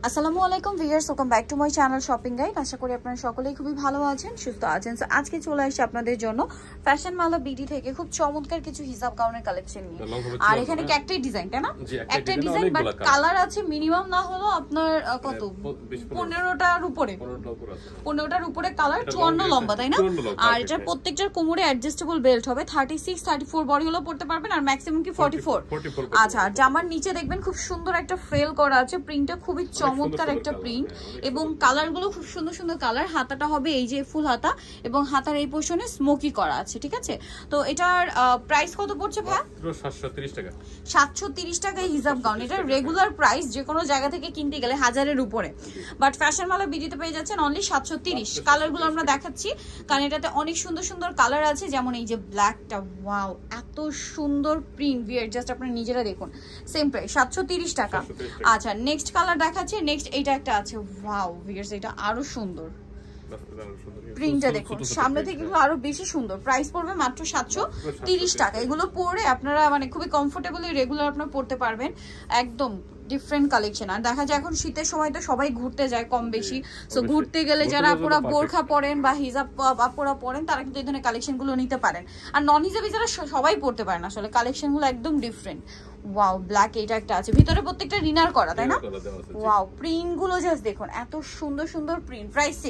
আসসালামু আলাইকুম viewers, welcome back to my channel shopping guide. আশা করি আপনারা সকলেই খুবই ভালো আছেন, সুস্থ আছেন। সো আজকে চলে আসছি আপনাদের জন্য ফ্যাশন মালা বিডি থেকে খুব চমৎকার কিছু হিজাব গাউনের কালেকশন নিয়ে। আর এখানে কি একটাই ডিজাইন, তাই না? একটাই ডিজাইন, বাট কালার আছে মিনিমাম না হলো আপনার কত 15টার উপরে, 15টার উপরে কালার, 54 লম্বা, তাই না? আর এটার প্রত্যেকটার কোমরে অ্যাডজাস্টেবল বেল্ট হবে। 36 34 বডি হলো পড়তে পারবেন, আর ম্যাক্সিমাম কি 44। আচ্ছা, জামার নিচে দেখবেন খুব সুন্দর একটা ফ্রেল করা আছে, প্রিন্টটা খুবই চমৎকার একটা প্রিন্ট, এবং কালার গুলো খুব সুন্দর সুন্দর কালার। হাতাটা হবে এই যে ফুল হাতা, এবং হাতার এই পোর্শনে স্মোকি করা আছে, ঠিক আছে? তো এটার প্রাইস কত পড়ছে ভাই? 730 টাকা। 730 টাকায় হিজাব গাউন। এটা রেগুলার প্রাইস যে কোনো জায়গা থেকে কিনতে গেলে 1000-এর উপরে, বাট ফ্যাশন মালা বিডিতে পেয়ে যাচ্ছেন অনলি 730। কালার গুলো আমরা দেখাচ্ছি, কারণ এটাতে অনেক সুন্দর সুন্দর কালার আছে। যেমন এই যে ব্ল্যাকটা, ওয়াও এত সুন্দর প্রিন্ট, ভিয়ার জাস্ট আপনারা নিজেরা দেখুন। সেম প্রাইস 730 টাকা। আচ্ছা, নেক্সট কালার দেখাচ্ছি। নেক্সট এইটা একটা আছে, ওয়াও ভিয়ার্স, এটা আরো সুন্দর, প্রিন্টটা দেখুন সামনে থেকে আরো বেশি সুন্দর। প্রাইস পড়বে মাত্র 730 টাকা। এগুলো পরে আপনারা মানে খুবই কমফোর্টেবলি রেগুলার আপনারা পড়তে পারবেন, একদম ডিফারেন্ট কালেকশন। আর দেখা যায় এখন শীতের সময় তো সবাই ঘুরতে যায় কম বেশি, সো ঘুরতে গেলে যারা পুরো বোরখা পরেন বা হিজাব আপুরা পরেন, তারা কিন্তু এই ধরনের কালেকশন গুলো নিতে পারেন। আর নন হিজাবি যারা সবাই পড়তে পারেন, আসলে কালেকশন গুলো একদম ডিফারেন্ট। ওয়াও, ব্ল্যাক এটা একটা আছে, ভিতরে প্রত্যেকটা রিনার করা, তাই না? ওয়াও, প্রিন্ট গুলো জাস্ট দেখুন, এত সুন্দর সুন্দর প্রিন্ট। প্রাইসিং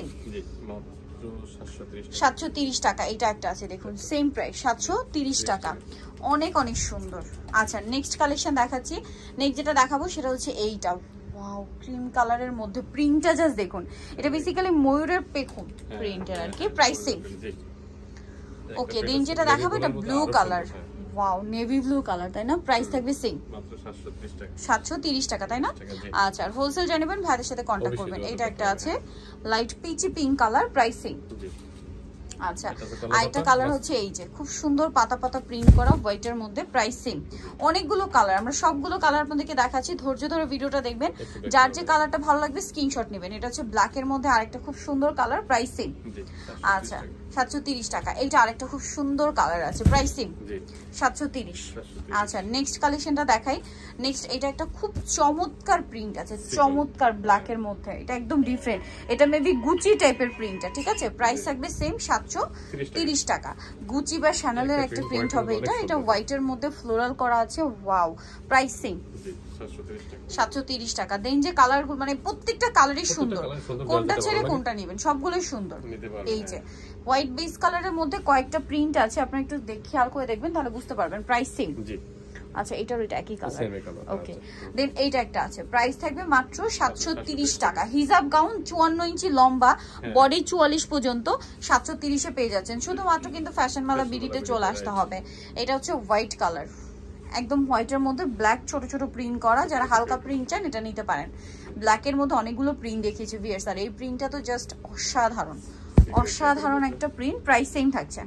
730 টাকা। এটা একটা আছে দেখুন, সেম প্রাইস 730 টাকা। অনেক অনেক সুন্দর। আচ্ছা, নেক্সট কালেকশন দেখাচ্ছি। নেক্সট যেটা দেখাবো সেটা হচ্ছে এইটা, ওয়াও ক্রিম কালারের মধ্যে প্রিন্টটা জাস্ট দেখুন। এটা বেসিক্যালি ময়ূরের পেখম প্রিন্টের আর কি। প্রাইসিং ওকে। দেন যেটা দেখাবো এটা blue colour, wow navy blue colour, তাই না? প্রাইস থাকবে সেম 730 টাকা, তাই না? আচ্ছা, আর হোলসেল জানেন ভাইদের সাথে কন্ট্যাক্ট করবেন। এটা একটা আছে light peachy pink colour. Pricing আচ্ছা, আরেকটা কালার হচ্ছে এই যে খুব সুন্দর পাতা পাতা প্রিন্ট করা হোয়াইটের মধ্যে। প্রাইসিং অনেকগুলো কালার, আমরা সবগুলো কালার আপনাদেরকে দেখাচ্ছি, ধৈর্য ধরে ভিডিওটা দেখবেন। যার যে কালারটা ভালো লাগবে স্ক্রিনশট নেবেন। এটা হচ্ছে ব্ল্যাক এর মধ্যে আরেকটা খুব সুন্দর কালার। প্রাইসিং আচ্ছা 730 টাকা। এইটা আরেকটা খুব সুন্দর কালার আছে। প্রাইসিং 730। আচ্ছা, নেক্সট কালেকশনটা দেখাই। নেক্সট এটা একটা খুব চমৎকার প্রিন্ট আছে, চমৎকার ব্ল্যাক এর মধ্যে। এটা একদম ডিফারেন্ট, এটা মেবি গুচি টাইপের প্রিন্টটা, ঠিক আছে? প্রাইস থাকবে সেম 730 টাকা। গুচি বা শ্যানেলের একটা প্রিন্ট হবে এটা। এটা হোয়াইটের মধ্যে ফ্লোরাল করা আছে। ওয়াও, প্রাইসিং 730 টাকা। দেন যে কালার মানে প্রত্যেকটা কালারই সুন্দর, কোনটা ছেড়ে কোনটা নেবেন, সবগুলোই সুন্দর। এই যে হোয়াইট বেস কালারের মধ্যে কয়েকটা প্রিন্ট আছে, আপনারা একটু খেয়াল করে দেখবেন তাহলে বুঝতে পারবেন। প্রাইসিং আচ্ছা, এটার ওইটা একই কালার। ওকে, দেন এইটা একটা আছে, প্রাইস থাকবে মাত্র 730 টাকা। হিজাব গাউন 54 ইঞ্চি লম্বা, বডি 44 পর্যন্ত 730-এ পেয়ে যাচ্ছেন। শুধুমাত্র কিন্তু ফ্যাশন মালা বিডিতে চলে আসতে হবে। এটা হচ্ছে হোয়াইট কালার, একদম হোয়াইটের মধ্যে ব্ল্যাক ছোট ছোট প্রিন্ট করা। যারা হালকা প্রিন্ট চান এটা নিতে পারেন। ব্ল্যাকের মধ্যে অনেকগুলো প্রিন্ট দেখিয়েছি ভিউয়ার্স, আর এই প্রিন্টটা তো জাস্ট অসাধারণ, অসাধারণ একটা প্রিন্ট। প্রাইস সেম থাকছে।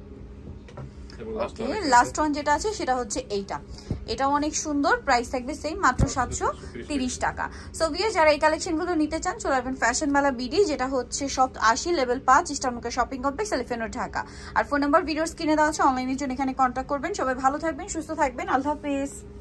ওকে, লাস্ট ওয়ান যেটা আছে সেটা হচ্ছে এইটা, এটাও অনেক সুন্দর। প্রাইস থাকবে সেম মাত্র 730 টাকা। সো ভিউয়ার্স, যারা এই কালেকশনগুলো নিতে চান চলে আসবেন ফ্যাশন মেলা বিডি, যেটা হচ্ছে শপ 80 লেভেল 5 ইস্টার্নমুখী shopping complex, elephant road, Dhaka. আর ফোন নাম্বার ভিডিওর স্ক্রিনে দেওয়া আছে, অনলাইনের জন্য এখানে কন্ট্যাক্ট করবেন। সবাই ভালো থাকবেন, সুস্থ থাকবেন, আল্লাহ হাফেজ।